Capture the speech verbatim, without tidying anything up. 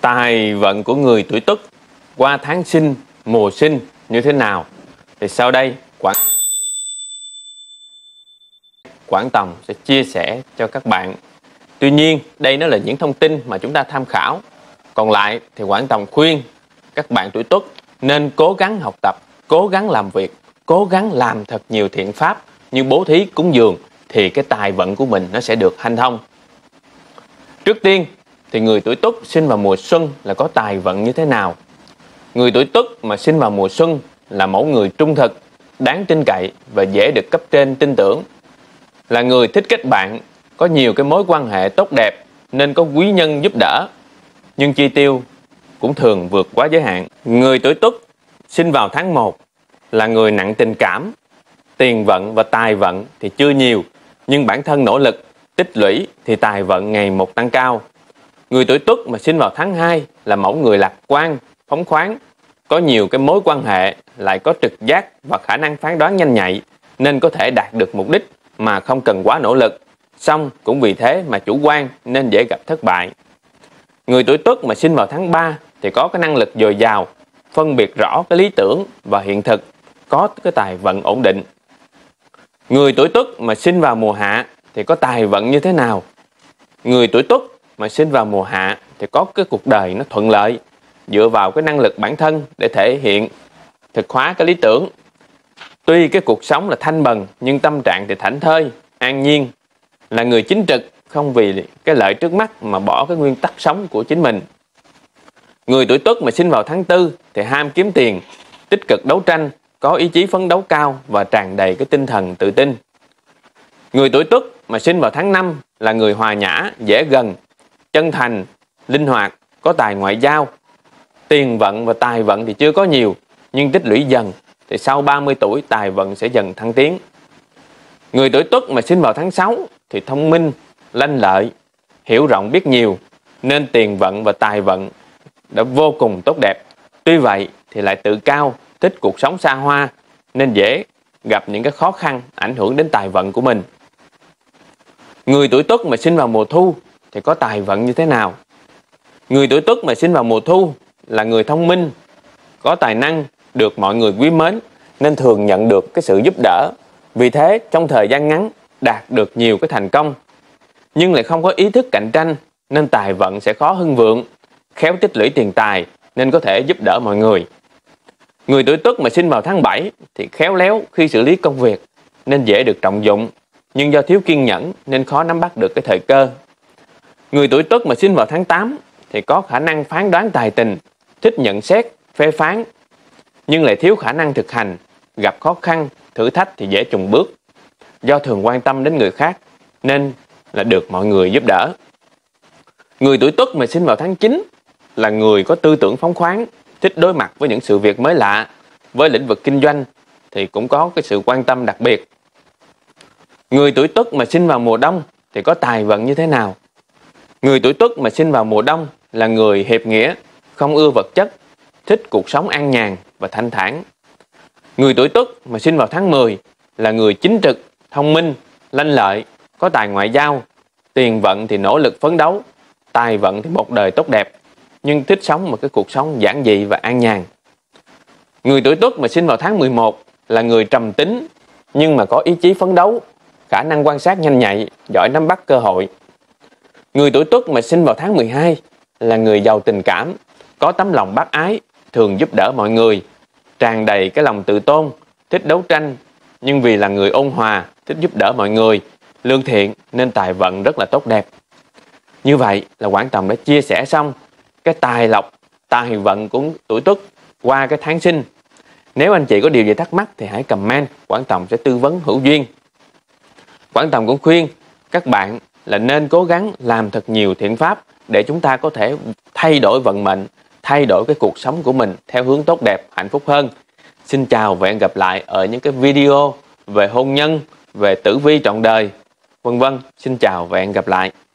Tài vận của người tuổi Tuất qua tháng sinh, mùa sinh như thế nào thì sau đây Quảng Quảng Tòng sẽ chia sẻ cho các bạn. Tuy nhiên đây nó là những thông tin mà chúng ta tham khảo. Còn lại thì Quảng Tòng khuyên các bạn tuổi Tuất nên cố gắng học tập, cố gắng làm việc, cố gắng làm thật nhiều thiện pháp như bố thí, cúng dường thì cái tài vận của mình nó sẽ được hanh thông. Trước tiên thì người tuổi Tuất sinh vào mùa xuân là có tài vận như thế nào? Người tuổi Tuất mà sinh vào mùa xuân là mẫu người trung thực, đáng tin cậy và dễ được cấp trên tin tưởng. Là người thích kết bạn, có nhiều cái mối quan hệ tốt đẹp nên có quý nhân giúp đỡ. Nhưng chi tiêu cũng thường vượt quá giới hạn. Người tuổi Tuất sinh vào tháng một là người nặng tình cảm. Tiền vận và tài vận thì chưa nhiều, nhưng bản thân nỗ lực, tích lũy thì tài vận ngày một tăng cao. Người tuổi Tuất mà sinh vào tháng hai là mẫu người lạc quan, phóng khoáng, có nhiều cái mối quan hệ, lại có trực giác và khả năng phán đoán nhanh nhạy nên có thể đạt được mục đích mà không cần quá nỗ lực. Xong cũng vì thế mà chủ quan nên dễ gặp thất bại. Người tuổi Tuất mà sinh vào tháng ba thì có cái năng lực dồi dào, phân biệt rõ cái lý tưởng và hiện thực, có cái tài vận ổn định. Người tuổi Tuất mà sinh vào mùa hạ thì có tài vận như thế nào? Người tuổi Tuất mà sinh vào mùa hạ thì có cái cuộc đời nó thuận lợi, dựa vào cái năng lực bản thân để thể hiện, thực hóa cái lý tưởng. Tuy cái cuộc sống là thanh bần nhưng tâm trạng thì thảnh thơi, an nhiên. Là người chính trực, không vì cái lợi trước mắt mà bỏ cái nguyên tắc sống của chính mình. Người tuổi Tuất mà sinh vào tháng tư thì ham kiếm tiền, tích cực đấu tranh, có ý chí phấn đấu cao và tràn đầy cái tinh thần tự tin. Người tuổi Tuất mà sinh vào tháng năm là người hòa nhã, dễ gần, chân thành, linh hoạt, có tài ngoại giao. Tiền vận và tài vận thì chưa có nhiều, nhưng tích lũy dần thì sau ba mươi tuổi tài vận sẽ dần thăng tiến. Người tuổi Tuất mà sinh vào tháng sáu thì thông minh, lanh lợi, hiểu rộng biết nhiều, nên tiền vận và tài vận đã vô cùng tốt đẹp. Tuy vậy thì lại tự cao, thích cuộc sống xa hoa nên dễ gặp những cái khó khăn ảnh hưởng đến tài vận của mình. Người tuổi Tuất mà sinh vào mùa thu thì có tài vận như thế nào? Người tuổi Tuất mà sinh vào mùa thu là người thông minh, có tài năng, được mọi người quý mến nên thường nhận được cái sự giúp đỡ. Vì thế trong thời gian ngắn đạt được nhiều cái thành công, nhưng lại không có ý thức cạnh tranh nên tài vận sẽ khó hưng vượng, khéo tích lũy tiền tài nên có thể giúp đỡ mọi người. Người tuổi Tuất mà sinh vào tháng bảy thì khéo léo khi xử lý công việc nên dễ được trọng dụng, nhưng do thiếu kiên nhẫn nên khó nắm bắt được cái thời cơ. Người tuổi Tuất mà sinh vào tháng tám thì có khả năng phán đoán tài tình, thích nhận xét, phê phán, nhưng lại thiếu khả năng thực hành, gặp khó khăn, thử thách thì dễ chùn bước. Do thường quan tâm đến người khác nên là được mọi người giúp đỡ. Người tuổi Tuất mà sinh vào tháng chín là người có tư tưởng phóng khoáng, thích đối mặt với những sự việc mới lạ. Với lĩnh vực kinh doanh thì cũng có cái sự quan tâm đặc biệt. Người tuổi Tuất mà sinh vào mùa đông thì có tài vận như thế nào? Người tuổi Tuất mà sinh vào mùa đông là người hiệp nghĩa, không ưa vật chất, thích cuộc sống an nhàn và thanh thản. Người tuổi Tuất mà sinh vào tháng mười là người chính trực, thông minh, lanh lợi, có tài ngoại giao. Tiền vận thì nỗ lực phấn đấu, tài vận thì một đời tốt đẹp, nhưng thích sống một cái cuộc sống giản dị và an nhàn. Người tuổi Tuất mà sinh vào tháng mười một là người trầm tính, nhưng mà có ý chí phấn đấu, khả năng quan sát nhanh nhạy, giỏi nắm bắt cơ hội. Người tuổi Tuất mà sinh vào tháng mười hai là người giàu tình cảm, có tấm lòng bác ái, thường giúp đỡ mọi người, tràn đầy cái lòng tự tôn, thích đấu tranh, nhưng vì là người ôn hòa, thích giúp đỡ mọi người, lương thiện nên tài vận rất là tốt đẹp. Như vậy là Quảng Tòng đã chia sẻ xong cái tài lộc, tài vận của tuổi Tuất qua cái tháng sinh. Nếu anh chị có điều gì thắc mắc thì hãy comment, Quảng Tòng sẽ tư vấn hữu duyên. Quảng Tòng cũng khuyên các bạn là nên cố gắng làm thật nhiều thiện pháp để chúng ta có thể thay đổi vận mệnh, thay đổi cái cuộc sống của mình theo hướng tốt đẹp, hạnh phúc hơn. Xin chào và hẹn gặp lại ở những cái video về hôn nhân, về tử vi trọn đời, vân vân. Xin chào và hẹn gặp lại.